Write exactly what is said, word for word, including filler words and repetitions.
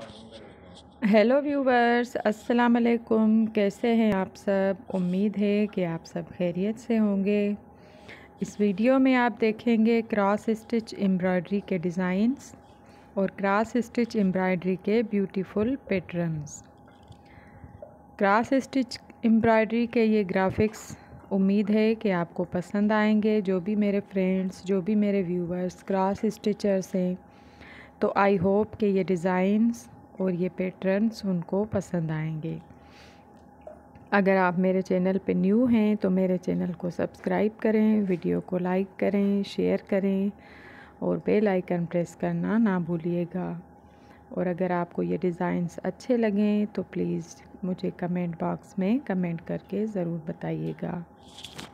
Hello viewers, अस्सलाम वालेकुम। कैसे हैं आप सब? उम्मीद है कि आप सब खैरियत से होंगे। इस वीडियो में आप देखेंगे क्रॉस स्टिच एम्ब्रॉयडरी के डिज़ाइंस और क्रॉस स्टिच एम्ब्रॉयडरी के beautiful patterns. Cross stitch embroidery के ये ग्राफिक्स उम्मीद है कि आपको पसंद आएंगे। जो भी मेरे फ्रेंड्स, जो भी मेरे व्यूवर्स क्रॉस स्टिचर्स हैं, तो आई होप कि ये डिज़ाइंस और ये पैटर्न्स उनको पसंद आएंगे। अगर आप मेरे चैनल पे न्यू हैं तो मेरे चैनल को सब्सक्राइब करें, वीडियो को लाइक करें, शेयर करें और बेल आइकन प्रेस करना ना भूलिएगा। और अगर आपको ये डिज़ाइंस अच्छे लगें तो प्लीज़ मुझे कमेंट बॉक्स में कमेंट करके ज़रूर बताइएगा।